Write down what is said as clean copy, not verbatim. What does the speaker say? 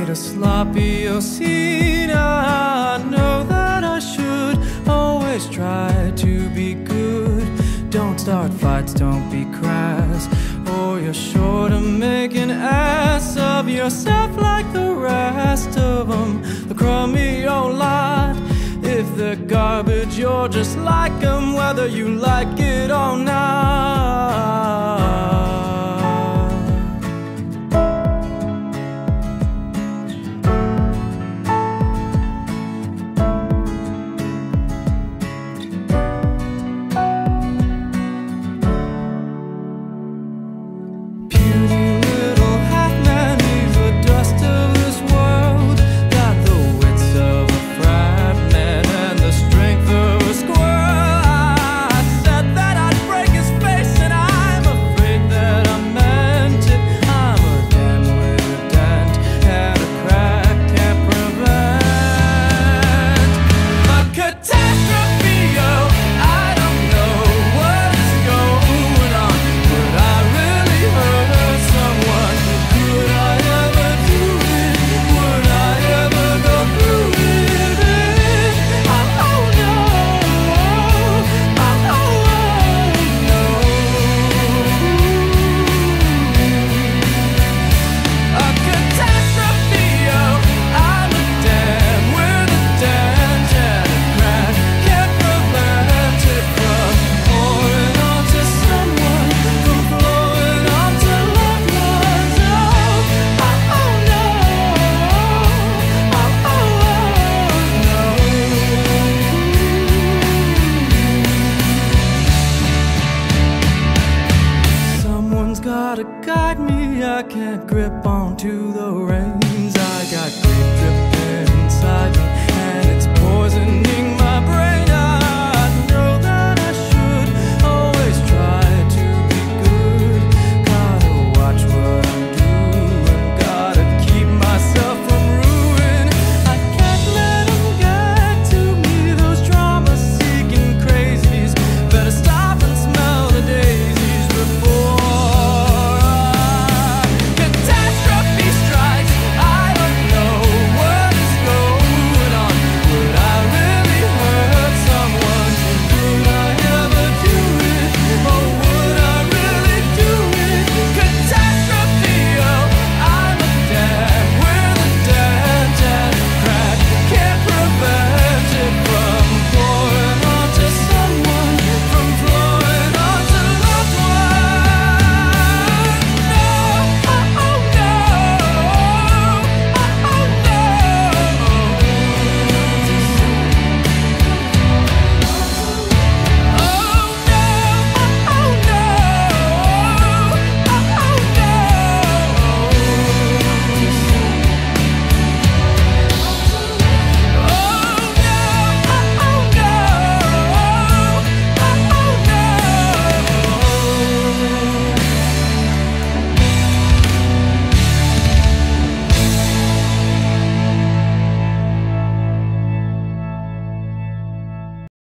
a sloppy scene. I know that I should always try to be good. Don't start fights, don't be crass, or you're sure to make an ass of yourself like the rest of them. The crummy old lot. If they're garbage, you're just like them, whether you like it or not. Gotta guide me, I can't grip onto the reins.